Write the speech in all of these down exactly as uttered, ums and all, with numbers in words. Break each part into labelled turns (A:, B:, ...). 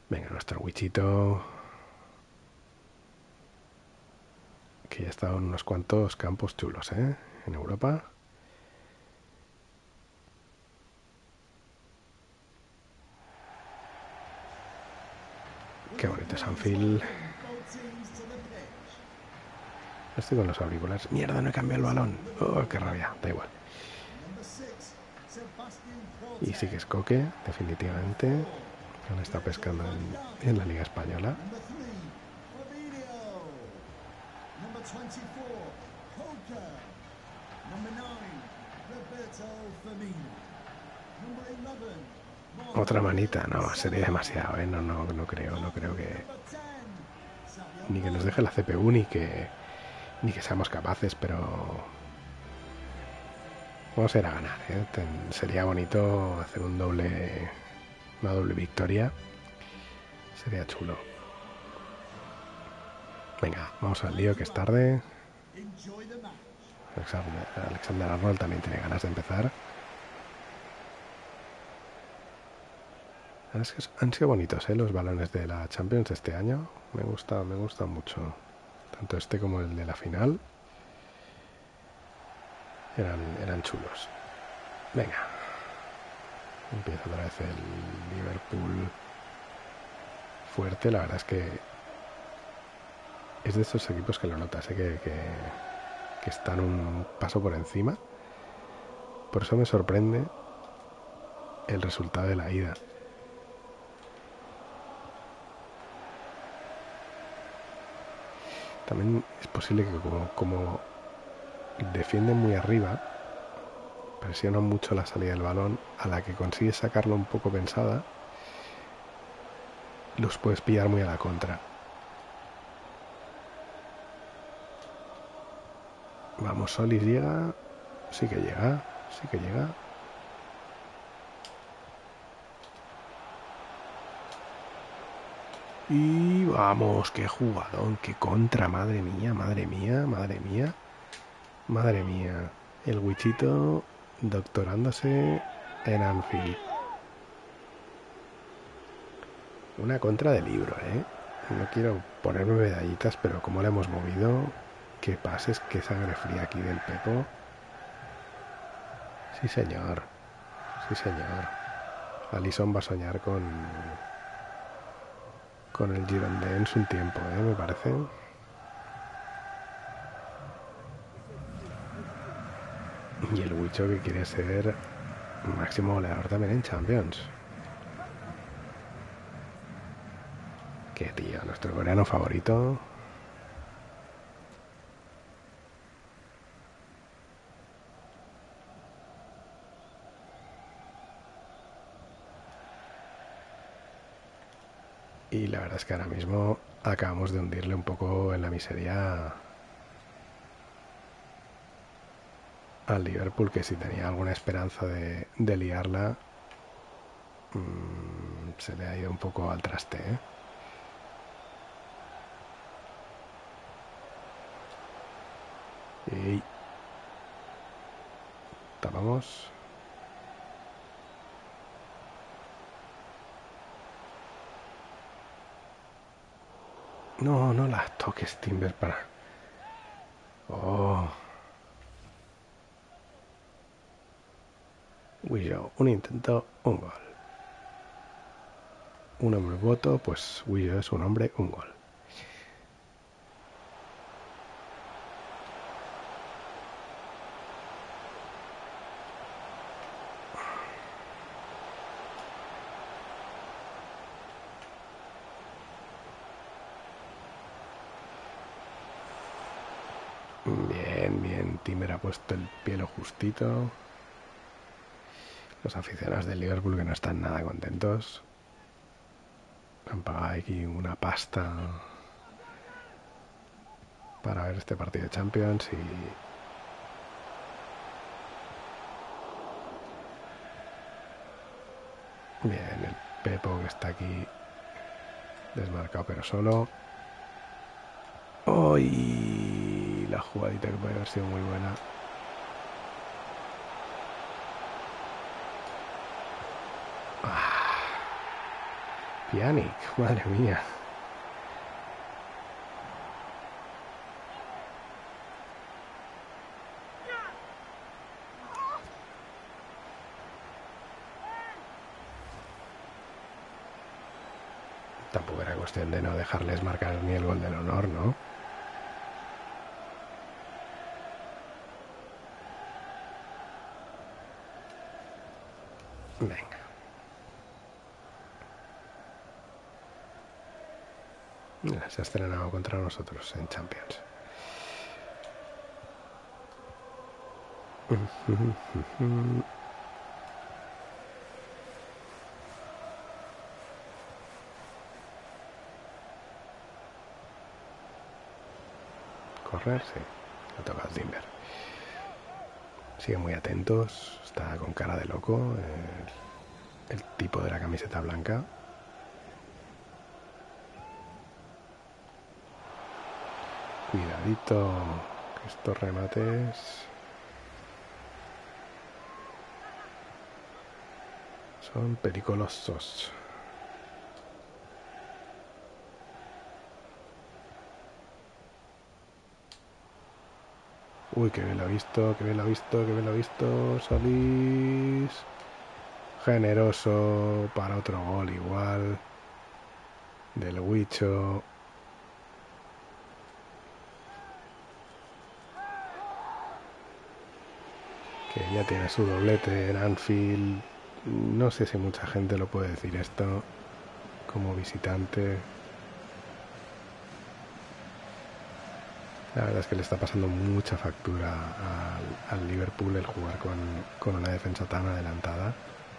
A: Venga, nuestro Wichito, que ya ha estado en unos cuantos campos chulos, ¿eh? En Europa. Qué bonito es Anfield. Estoy con los auriculares. Mierda, no he cambiado el balón. Oh, qué rabia. Da igual. Y sí que es Coque, definitivamente. Han estado pescando en, en la Liga Española. Otra manita, no, sería demasiado, ¿eh? No, no, no creo, no creo que... Ni que nos deje la C P U, ni que... Ni que seamos capaces, pero... Vamos a ir a ganar, ¿eh? Ten, sería bonito hacer un doble... Una doble victoria. Sería chulo. Venga, vamos al lío, que es tarde. Alexander, Alexander Arnold también tiene ganas de empezar. Es que han sido bonitos, ¿eh? Los balones de la Champions de este año. Me gusta, me gusta mucho. Tanto este como el de la final. Eran, eran chulos. Venga. Empieza otra vez el Liverpool fuerte. La verdad es que es de estos equipos que lo notas, ¿eh? que, que, que están un paso por encima. Por eso me sorprende el resultado de la ida. También es posible que como, como defienden muy arriba, presionan mucho la salida del balón, a la que consigues sacarlo un poco pensada, los puedes pillar muy a la contra. Vamos, Solis llega. Sí que llega, sí que llega. Y vamos, qué jugadón, qué contra, madre mía, madre mía, madre mía. Madre mía, el Wichito doctorándose en Anfield. Una contra de libro, ¿eh? No quiero ponerme medallitas, pero como le hemos movido. Qué pases, qué sangre fría aquí del Pepo. Sí, señor. Sí, señor. Alisson va a soñar con... Con el Girondins un tiempo, ¿eh? Me parece. Y el Wicho que quiere ser máximo goleador también en Champions. Qué tío, nuestro coreano favorito. Y la verdad es que ahora mismo acabamos de hundirle un poco en la miseria al Liverpool, que si tenía alguna esperanza de, de liarla, mmm, se le ha ido un poco al traste, ¿eh? Y tapamos. No, no las toques, Timber, para... Oh. Willow, un intento, un gol. Un hombre voto, pues Willow es un hombre, un gol. Bien, bien, Timber ha puesto el pie lo justito. Los aficionados del Liverpool que no están nada contentos. Han pagado aquí una pasta para ver este partido de Champions y... Bien, el Pepo que está aquí desmarcado pero solo. ¡Uy! La jugadita que puede haber sido muy buena. Pjanic, madre mía. Tampoco era cuestión de no dejarles marcar ni el gol del honor, ¿no? Venga. Se ha estrenado contra nosotros en Champions. Correr, sí. Ha tocado el Timber. Siguen muy atentos. Está con cara de loco. El, el tipo de la camiseta blanca. Cuidadito. Que estos remates son peligrosos. Uy, que bien lo ha visto, que bien lo ha visto, que bien lo ha visto. Solís. Generoso para otro gol igual. Del Huicho. Que ya tiene su doblete en Anfield. No sé si mucha gente lo puede decir esto como visitante. La verdad es que le está pasando mucha factura al, al Liverpool el jugar con, con una defensa tan adelantada.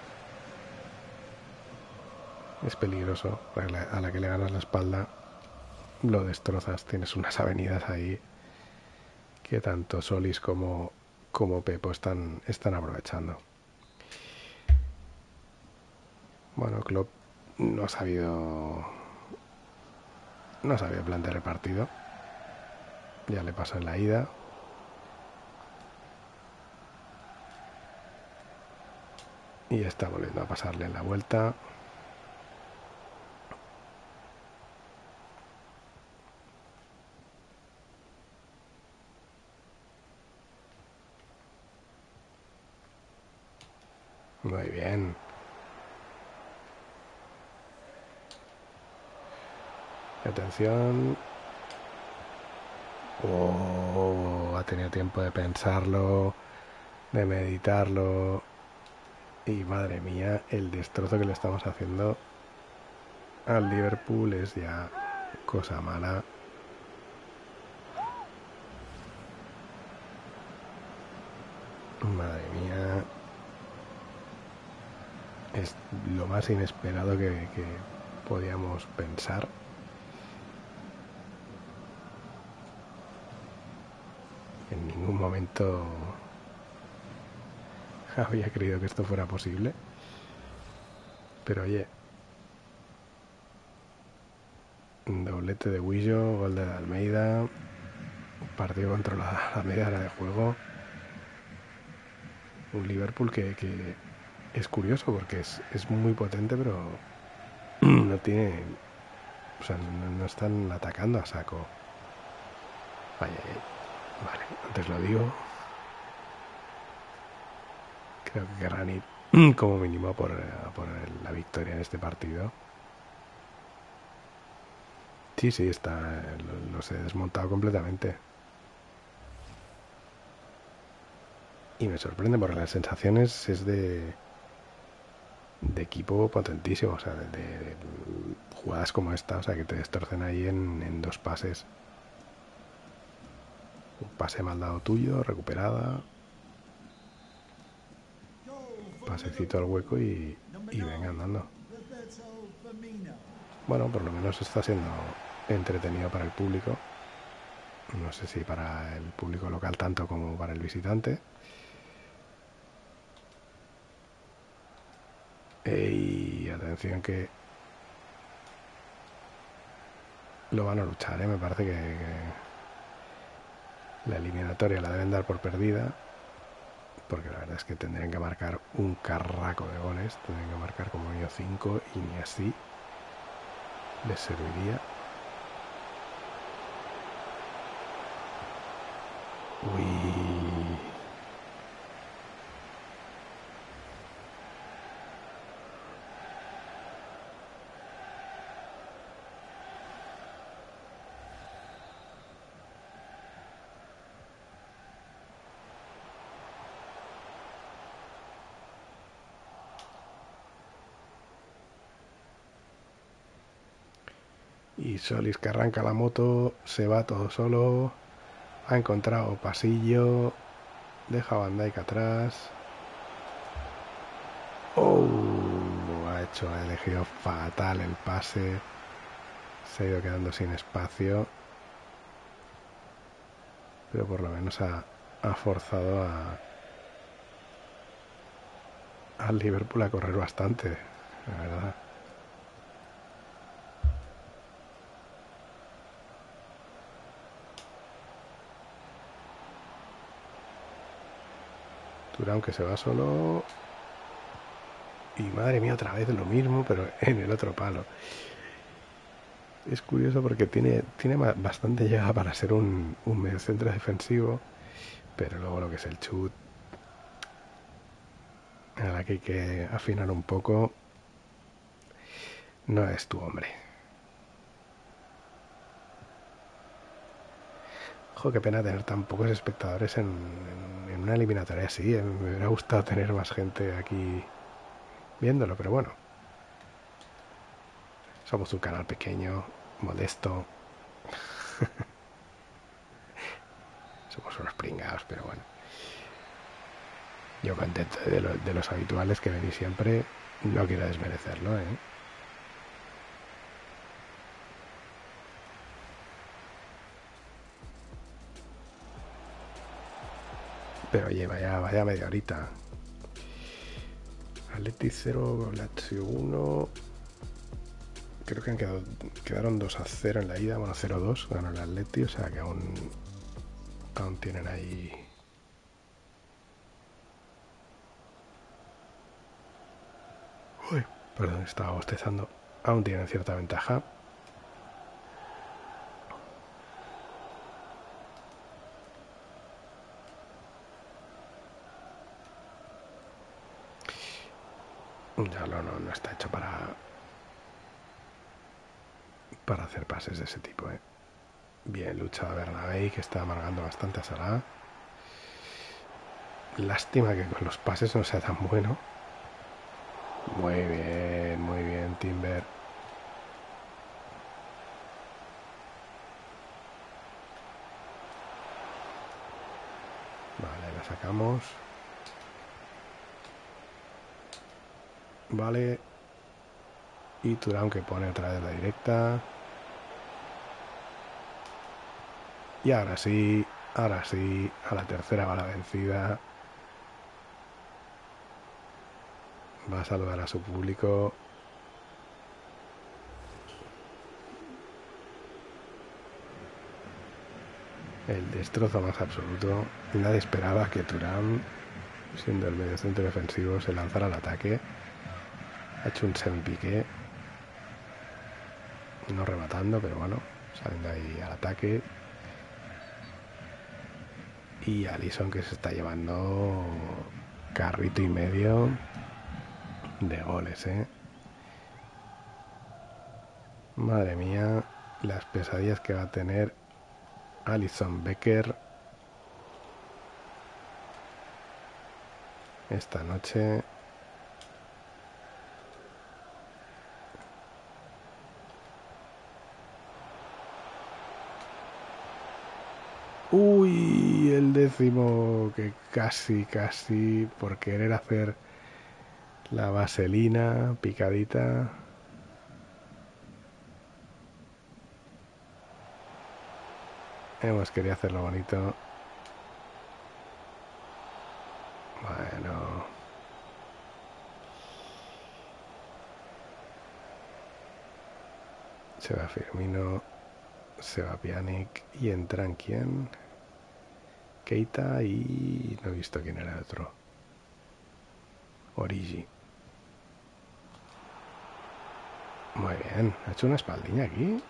A: Es peligroso. A la que le ganas la espalda lo destrozas. Tienes unas avenidas ahí que tanto Solís como, como Pepo están, están aprovechando. Bueno, Klopp no ha sabido no ha sabido plantear el partido. Ya le pasó en la ida. Y está volviendo a pasarle en la vuelta. Muy bien. Atención. Oh, ha tenido tiempo de pensarlo, de meditarlo. Y madre mía, el destrozo que le estamos haciendo al Liverpool es ya cosa mala. Madre mía. Es lo más inesperado que, que podíamos pensar. En ningún momento había creído que esto fuera posible. Pero oye, doblete de Huillo, gol de Almeida, partido controlado a media hora de juego. Un Liverpool que, que es curioso porque es, es muy potente, pero no tiene, o sea, no, no están atacando a saco. Vaya, vale, antes lo digo. Creo que querrán ir como mínimo por, por la victoria en este partido. Sí, sí, está, lo, los he desmontado completamente. Y me sorprende porque las sensaciones es de de equipo potentísimo, o sea, de, de, de jugadas como esta, o sea, que te destrocen ahí en, en dos pases. Un pase mal dado tuyo, recuperada. Pasecito al hueco y, y venga andando. Bueno, por lo menos está siendo entretenido para el público. No sé si para el público local tanto como para el visitante. Y atención que lo van a luchar, ¿eh? Me parece que, que la eliminatoria la deben dar por perdida, porque la verdad es que tendrían que marcar un carraco de goles, tendrían que marcar como yo cinco y ni así. les serviría. Uy. Y Solis, que arranca la moto, se va todo solo. Ha encontrado pasillo. Deja a Van Dijk atrás. Oh, ha hecho, ha elegido fatal el pase. Se ha ido quedando sin espacio. Pero por lo menos ha, ha forzado a al Liverpool a correr bastante, la verdad. Thuram, que se va solo. Y madre mía, otra vez lo mismo, pero en el otro palo. Es curioso porque tiene, tiene bastante llegada para ser un, un mediocentro defensivo, pero luego lo que es el chut, a la que hay que afinar un poco, no es tu hombre. Ojo, qué pena tener tan pocos espectadores en, en, en una eliminatoria así. Eh, me hubiera gustado tener más gente aquí viéndolo, pero bueno. Somos un canal pequeño, modesto. Somos unos pringados, pero bueno. Yo contento de, lo, de los habituales que venís siempre. No quiero desmerecerlo, ¿eh? Pero oye, vaya, vaya media horita. Atleti cero, Lazio uno. Creo que han quedado, quedaron dos a cero en la ida. Bueno, cero dos ganó el Atleti, o sea que aún, aún tienen ahí. Uy, perdón, estaba bostezando. Aún tienen cierta ventaja. Ya no, no, no está hecho para para hacer pases de ese tipo, ¿eh? Bien luchado Bernabéi, que está amargando bastante a Salah. Lástima que con los pases no sea tan bueno. Muy bien, muy bien, Timber. Vale, la sacamos. Vale. Y Thuram, que pone otra vez la directa. Y ahora sí, ahora sí, a la tercera va la vencida. Va a saludar a su público. El destrozo más absoluto. Nadie esperaba que Thuram, siendo el mediocentro defensivo, se lanzara al ataque. Ha hecho un semi-piqué. No rematando, pero bueno, saliendo ahí al ataque. Y Alisson, que se está llevando carrito y medio de goles, ¿eh? Madre mía, las pesadillas que va a tener Alisson Becker esta noche. Uy, el décimo, que casi, casi por querer hacer la vaselina picadita. Hemos querido hacerlo bonito. Bueno. Se va Firmino, se va Pjanic y entran quién. Keita y no he visto quién era el otro. Origi. Muy bien, ha hecho una espaldiña aquí.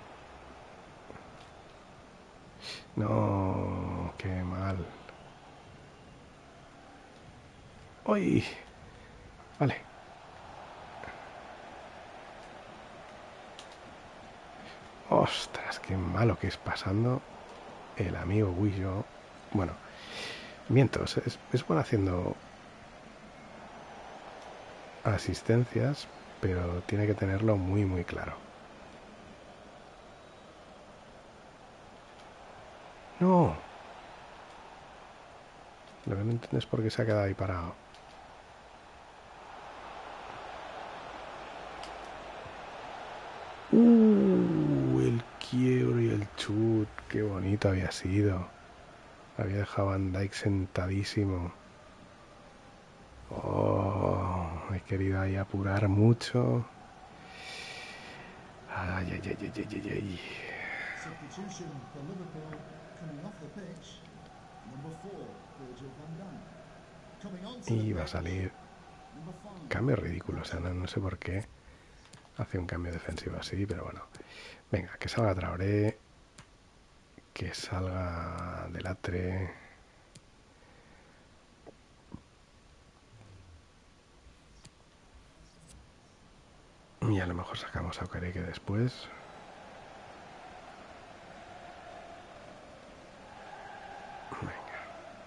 A: No, qué mal. ¡Uy! Vale. Ostras, qué malo que es pasando el amigo Guillo. Bueno, miento, es, es bueno haciendo asistencias, pero tiene que tenerlo muy, muy claro. No. Lo que no entiendo es por qué se ha quedado ahí parado. Uh, el quiebro y el chut, qué bonito había sido. Había dejado a Van Dijk sentadísimo. Oh, he querido ahí apurar mucho. Ay, ay, ay, ay, ay, ay, ay.
B: Substitution for Liverpool coming off the pitch. Number four, Virgil van Dijk. Coming onto the
A: Y va a
B: pitch.
A: salir
B: Number five,
A: cambio ridículo. O sea, no,
B: Martinelli.
A: no sé por qué hace un cambio defensivo así, pero bueno. Venga, que salga Traoré. Que salga Delatre. Y a lo mejor sacamos a Okereke después. Venga.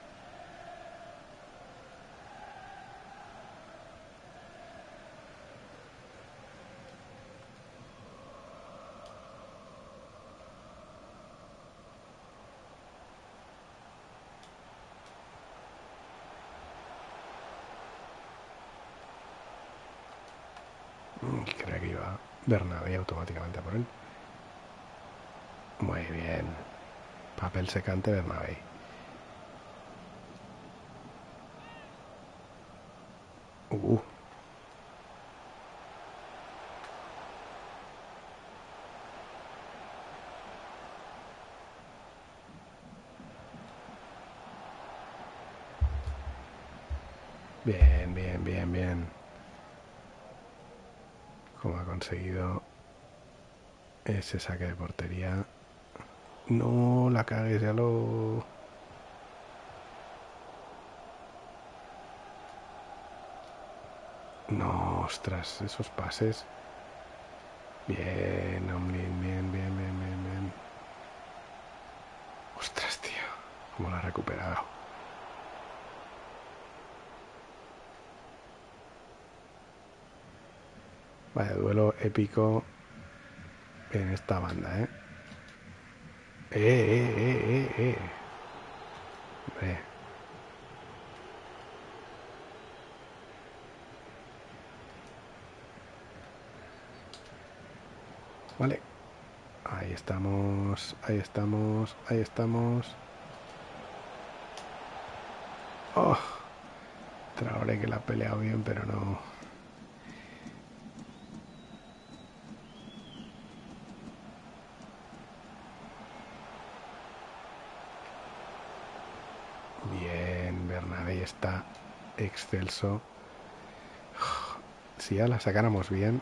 A: Creo que iba Bernabé automáticamente a por él. Muy bien. Papel secante Bernabé. Uh. Bien, bien, bien, bien. Como ha conseguido ese saque de portería. No la cagues, ya lo... No, ostras, esos pases. Bien, hombre, bien, bien, bien, bien, bien. Ostras, tío. Cómo lo ha recuperado. Vaya duelo épico en esta banda, ¿eh? ¡Eh, eh, eh, eh, eh! Hombre. Vale. Ahí estamos, ahí estamos, ahí estamos. ¡Oh! Traoré que la ha peleado bien, pero no... Bien, Bernabé está excelso. Si ya la sacáramos bien,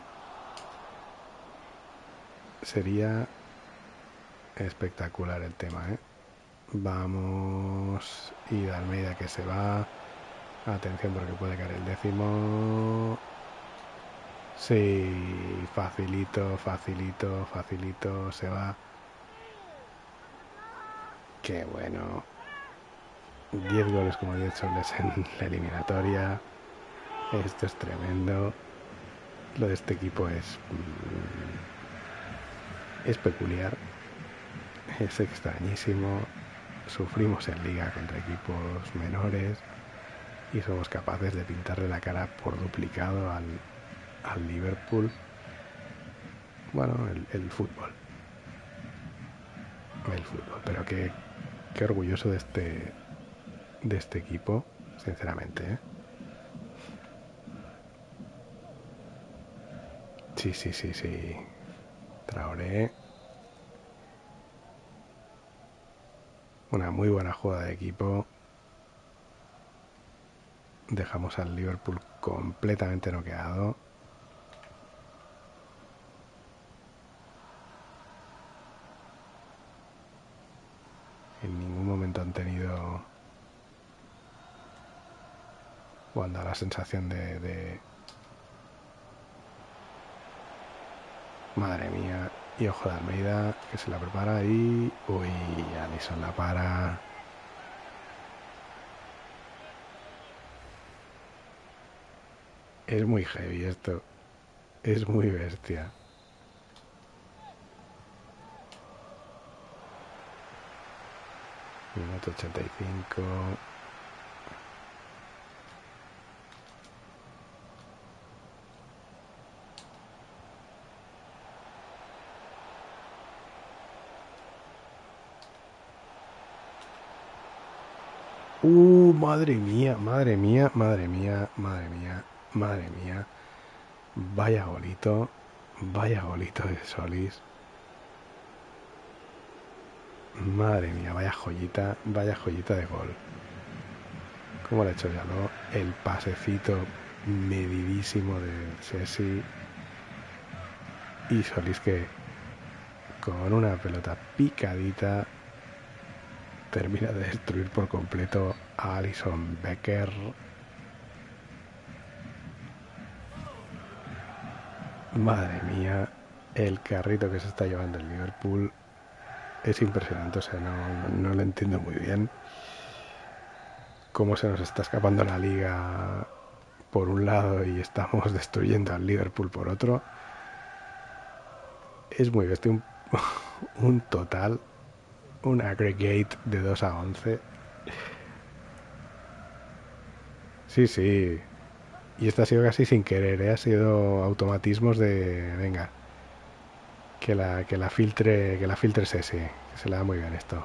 A: sería espectacular el tema, ¿eh? Vamos. Y de Almeida que se va. Atención porque puede caer el décimo. Sí, facilito, facilito, facilito. Se va. Qué bueno. diez goles como diez soles en la eliminatoria. Esto es tremendo. Lo de este equipo es... es peculiar. Es extrañísimo. Sufrimos en liga contra equipos menores y somos capaces de pintarle la cara por duplicado al, al Liverpool. Bueno, el, el fútbol. El fútbol. Pero qué, qué orgulloso de este, de este equipo, sinceramente, ¿eh? Sí, sí, sí, sí. Traoré. Una muy buena jugada de equipo. Dejamos al Liverpool completamente noqueado. momento han tenido o han dado la sensación de, de... Madre mía. Y ojo de Almeida, que se la prepara y... Uy, Alisson la para. Es muy heavy esto. Es muy bestia. Minuto ochenta y cinco. Uh, madre mía, madre mía, madre mía, madre mía, madre mía. Vaya golito, vaya golito de Solís. Madre mía, vaya joyita, vaya joyita de gol. Como le ha hecho Jaló, el pasecito medidísimo de Sesi. Y Solís que con una pelota picadita termina de destruir por completo a Alisson Becker. Madre mía, el carrito que se está llevando el Liverpool es impresionante, o sea, no, no lo entiendo muy bien. Cómo se nos está escapando la liga por un lado y estamos destruyendo al Liverpool por otro. Es muy bestia, un, un total, un aggregate de dos a once. Sí, sí. Y esto ha sido casi sin querer, ¿eh? Ha sido automatismos de... Venga, que la, que la filtre, que la filtre ese, sí, que se le da muy bien esto.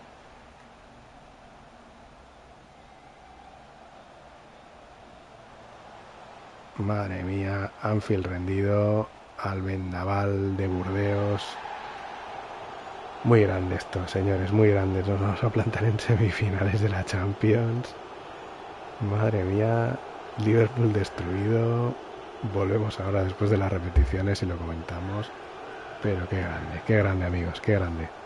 A: Madre mía, Anfield rendido al vendaval de Burdeos. Muy grande esto, señores, muy grande. Nos vamos a plantar en semifinales de la Champions. Madre mía, Liverpool destruido. Volvemos ahora después de las repeticiones y lo comentamos. Pero qué grande, qué grande amigos, qué grande.